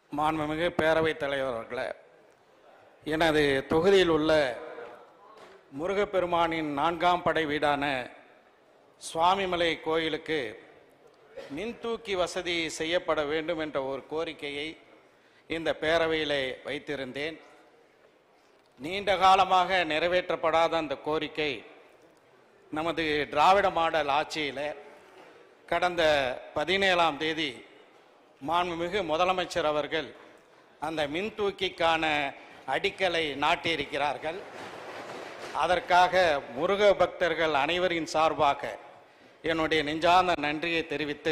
மாண்புமிகு பேரவைத் தலைவர் அவர்களே, எனது தொகுதியில் உள்ள முருகப்பெருமானின் 4ஆம் படை வீடான சுவாமிமலை கோயிலுக்கு மின்தூக்கி வசதி செய்யப்பட வேண்டும் என்ற ஒரு கோரிக்கையை இந்த பேரவையிலே வைத்திருந்தேன். நீண்ட காலமாக நிறைவேற்றப்படாத அந்த கோரிக்கை நமது திராவிட மாடல் ஆட்சியில் கடந்த 17ஆம் தேதி மாண்புமிகு முதலமைச்சர் அவர்கள் அந்த மின்தூக்கிக்கான அடிக்கலை நாட்டியிருக்கிறார்கள். அதற்காக முருக பக்தர்கள் அனைவரின் சார்பாக என்னுடைய நெஞ்சார்ந்த நன்றியை தெரிவித்து,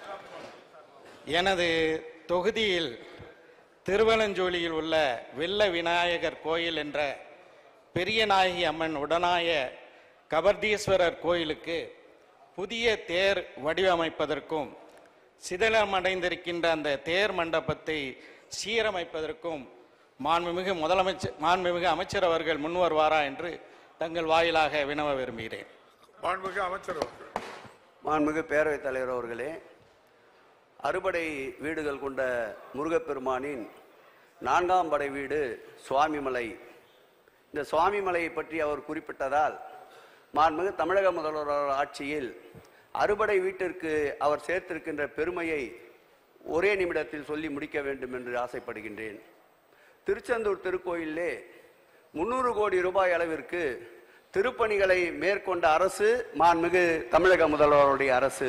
எனது தொகுதியில் திருவலஞ்சோலியில் உள்ள வெள்ள விநாயகர் கோயில் என்ற பெரியநாயகி அம்மன் உடனாய கபர்தீஸ்வரர் கோயிலுக்கு புதிய தேர் வடிவமைப்பதற்கும் சிதிலமடைந்திருக்கின்ற அந்த தேர் மண்டபத்தை சீரமைப்பதற்கும் மாண்புமிகு அமைச்சர் அவர்கள் முன் வருவாரா என்று தங்கள் வாயிலாக வினவ விரும்புகிறேன். மாண்புமிகு அமைச்சர் அவர்கள். மாண்புமிகு பேரவைத் தலைவர் அவர்களே, அறுபடை வீடுகள் கொண்ட முருகப்பெருமானின் 4ஆம் படை வீடு சுவாமிமலை. இந்த சுவாமிமலையை பற்றி அவர் குறிப்பிட்டதால் மாண்புமிகு தமிழக முதல்வர் ஆட்சியில் அறுபடை வீட்டிற்கு அவர் சேர்த்திருக்கின்ற பெருமையை ஒரே நிமிடத்தில் சொல்லி முடிக்க வேண்டும் என்று ஆசைப்படுகின்றேன். திருச்செந்தூர் திருக்கோயிலே 300 கோடி ரூபாய் அளவிற்கு திருப்பணிகளை மேற்கொண்ட அரசு மாண்புமிகு தமிழக முதல்வருடைய அரசு.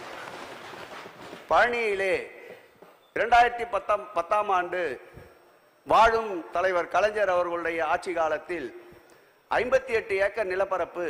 பழனியிலே 2010ஆம் ஆண்டு வாழும் தலைவர் கலைஞர் அவர்களுடைய ஆட்சி காலத்தில் 58 ஏக்கர் நிலப்பரப்பு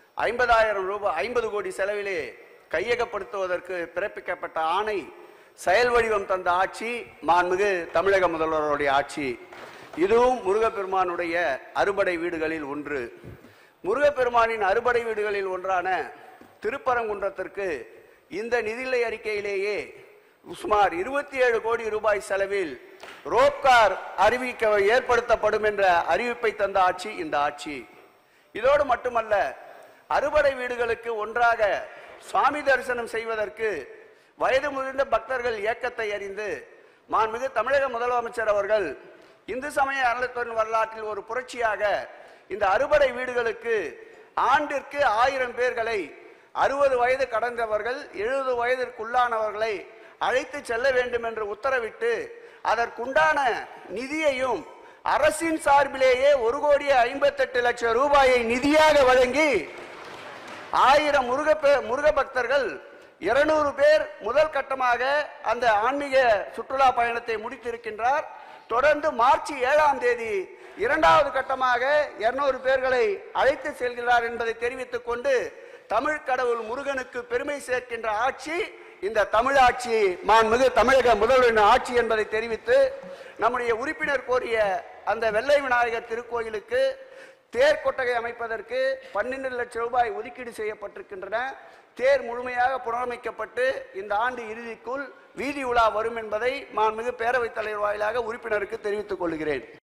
50 கோடி செலவிலே கையகப்படுத்துவதற்கு பிறப்பிக்கப்பட்ட ஆணை செயல் வடிவம் தந்த ஆட்சி மாண்புமிகு தமிழக முதல்வருடைய ஆட்சி. இதுவும் முருகப்பெருமானுடைய அறுபடை வீடுகளில் ஒன்று. முருகப்பெருமானின் அறுபடை வீடுகளில் ஒன்றான திருப்பரங்குன்றத்திற்கு இந்த நிதிநிலை அறிக்கையிலேயே சுமார் 27 கோடி ரூபாய் செலவில் ரோப்கார் ஏற்படுத்தப்படும் என்ற அறிவிப்பை தந்த ஆட்சி இந்த ஆட்சி. இதோடு மட்டுமல்ல, அறுபடை வீடுகளுக்கு ஒன்றாக சுவாமி தரிசனம் செய்வதற்கு வயது முதிர்ந்த பக்தர்கள் இயக்கத்தை அறிந்து மாண்புமிகு தமிழக முதலமைச்சர் அவர்கள் இந்து சமய அறநிலையத்துறை வரலாற்றில் ஒரு புரட்சியாக இந்த அறுபடை வீடுகளுக்கு ஆண்டிற்கு 1000 பேர்களை 60 வயது கடந்தவர்கள் 70 வயதிற்குள்ளானவர்களை அழைத்து செல்ல வேண்டும் என்று உத்தரவிட்டு அதற்குண்டான நிதியையும் அரசின் சார்பிலேயே 1,58,00,000 ரூபாயை நிதியாக வழங்கி 1000 முருக பக்தர்கள் 200 பேர் முதல் கட்டமாக அந்த ஆன்மீக சுற்றுலா பயணத்தை முடித்திருக்கின்றார். தொடர்ந்து மார்ச் 7ஆம் தேதி 2வது கட்டமாக 200 பேர்களை அழைத்து செல்கிறார் என்பதை தெரிவித்துக் கொண்டு தமிழ் கடவுள் முருகனுக்கு பெருமை சேர்க்கின்ற ஆட்சி இந்த தமிழாட்சி, மாண்புமிகு தமிழக முதல்வரின் ஆட்சி என்பதை தெரிவித்து, நம்முடைய உறுப்பினர் கோரிய அந்த வெள்ளை விநாயகர் திருக்கோயிலுக்கு தேர் கொட்டகை அமைப்பதற்கு 12 லட்சம் ரூபாய் ஒதுக்கீடு செய்யப்பட்டிருக்கின்றன. தேர் முழுமையாக புனரமைக்கப்பட்டு இந்த ஆண்டு இறுதிக்குள் வீதி உலா வரும் என்பதை மாண்புமிகு பேரவைத் தலைவர் வாயிலாக உறுப்பினருக்கு தெரிவித்துக் கொள்கிறேன்.